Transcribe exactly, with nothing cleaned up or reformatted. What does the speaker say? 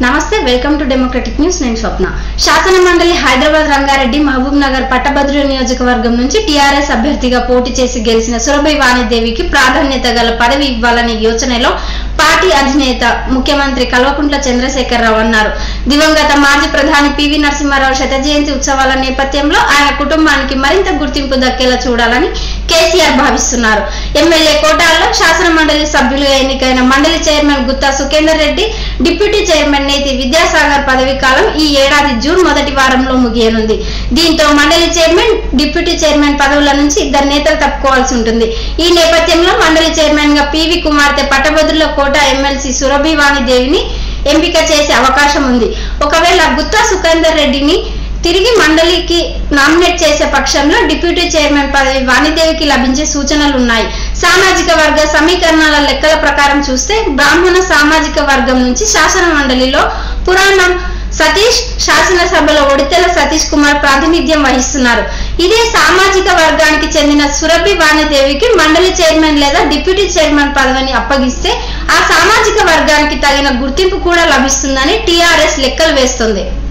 నమస్తే welcome to democratic news నేను స్వప్న శాసన మండలి హైదరాబాద్ రంగారెడ్డి మహబూబ్ నగర్ పట్టభద్రుల నియోజకవర్గం నుంచి టీఆర్ఎస్ అభ్యర్థిగా పోటీ చేసి గెలిచిన సురభి వాణిదేవికి ప్రాధాన్యత గల పదవి ఇవ్వాలనే యోచనలో పార్టీ అధినేత ముఖ్యమంత్రి కల్వకుంట్ల చంద్రశేఖరరావు అన్నారు. దివంగత మాజీ ప్రధాని పివి నరసింహారావు శత జయంతి ఉత్సవాల నేపథ్యంలో ఆయన కుటుంబానికి మరింత గుర్తింపు దక్కేలా చూడాలని కేసీఆర్ భావిస్తున్నారు. ఎమ్మెల్యే కోటాల్లో శాసన మండలి సభ్యులుగా ఎన్నికైన మండలి chairman Gutta Sukhender Reddy, deputy chairman Neti Vidyasagar పదవి కాలం ఈ ఏడాది జూన్ మొదటి వారంలో ముగియనుంది. దీంతో మండలి చైర్మన్, డిప్యూటీ చైర్మన్ పదవుల నుంచి ఇద్దరు నేతలు తప్పుకోవాల్సి ఉంటుంది. ఈ నేపథ్యంలో మండలి చైర్మన్ గా పివి కుమార్తె పట్టభద్రుల కోట ఎమ్మెల్సీ సురభి వాణిదేవిని ఎంపిక చేసే అవకాశం ఉంది. ఒకవేళ గుత్తా సుఖేందర్ రెడ్డిని తిరిగి మండలికి నామినేట్ చేసే పక్షంలో డిప్యూటీ చైర్మన్ పదవి వాణిదేవికి లభించే సూచనలు ఉన్నాయి. సామాజిక వర్గ సమీకరణాల లెక్కల ప్రకారం చూస్తే బ్రాహ్మణ సామాజిక వర్గం నుంచి శాసన మండలిలో పురాణం సతీష్, శాసనసభలో ఒడితెల సతీష్ కుమార్ ప్రాతినిధ్యం వహిస్తున్నారు. ఇదే సామాజిక వర్గానికి చెందిన సురభి వాణిదేవికి మండలి చైర్మన్ లేదా డిప్యూటీ చైర్మన్ పదవిని అప్పగిస్తే ఆ సామాజిక వర్గానికి తగిన గుర్తింపు కూడా లభిస్తుందని టీఆర్ఎస్ లెక్కలు వేస్తుంది.